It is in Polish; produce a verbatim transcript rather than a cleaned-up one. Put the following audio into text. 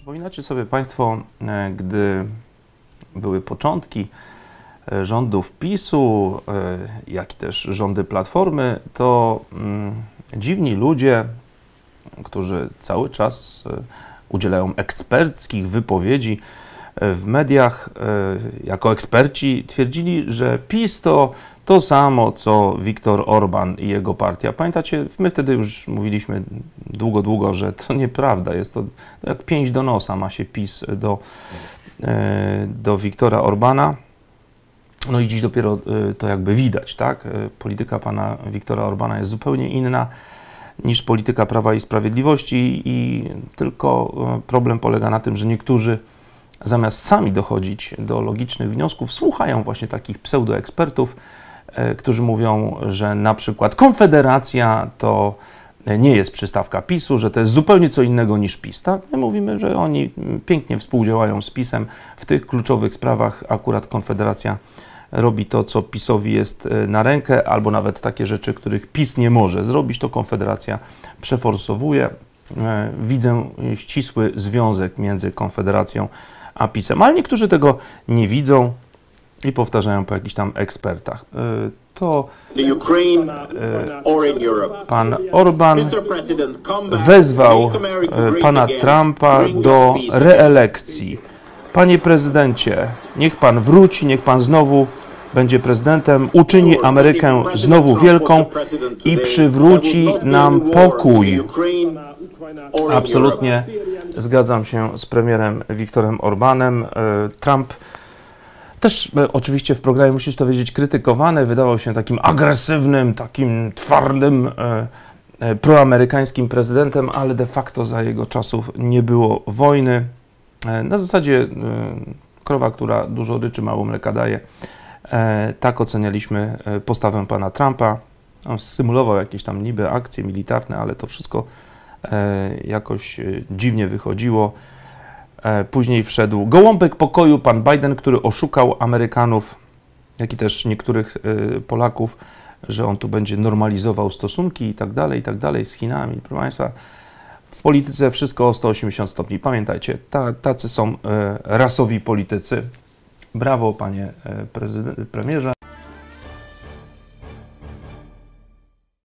Przypominacie sobie Państwo, gdy były początki rządów PiSu, jak i też rządy Platformy, to dziwni ludzie, którzy cały czas udzielają eksperckich wypowiedzi w mediach, jako eksperci twierdzili, że PiS to to samo, co Viktor Orban i jego partia. Pamiętacie, my wtedy już mówiliśmy długo, długo, że to nieprawda. Jest to, to jak pięść do nosa ma się PiS do, do Viktora Orbana. No i dziś dopiero to jakby widać, tak? Polityka pana Viktora Orbana jest zupełnie inna niż polityka Prawa i Sprawiedliwości i tylko problem polega na tym, że niektórzy zamiast sami dochodzić do logicznych wniosków, słuchają właśnie takich pseudoekspertów, którzy mówią, że na przykład Konfederacja to nie jest przystawka PiSu, że to jest zupełnie co innego niż PiS. Tak? My mówimy, że oni pięknie współdziałają z PiSem w tych kluczowych sprawach. Akurat Konfederacja robi to, co PiSowi jest na rękę, albo nawet takie rzeczy, których PiS nie może zrobić, to Konfederacja przeforsowuje. Widzę ścisły związek między Konfederacją a PiSem, ale niektórzy tego nie widzą i powtarzają po jakichś tam ekspertach. To pan Orban wezwał pana Trumpa do reelekcji. Panie prezydencie, niech pan wróci, niech pan znowu będzie prezydentem, uczyni Amerykę znowu wielką i przywróci nam pokój. Absolutnie zgadzam się z premierem Viktorem Orbanem. Trump też oczywiście w programie, musisz to wiedzieć, krytykowany, wydawał się takim agresywnym, takim twardym, proamerykańskim prezydentem, ale de facto za jego czasów nie było wojny. Na zasadzie krowa, która dużo ryczy, mało mleka daje. Tak ocenialiśmy postawę pana Trumpa. On symulował jakieś tam niby akcje militarne, ale to wszystko jakoś dziwnie wychodziło. Później wszedł gołąbek pokoju, pan Biden, który oszukał Amerykanów, jak i też niektórych Polaków, że on tu będzie normalizował stosunki i tak dalej, i tak dalej z Chinami. Proszę Państwa, w polityce wszystko o sto osiemdziesiąt stopni. Pamiętajcie, ta, tacy są rasowi politycy. Brawo, panie prezydent, premierze.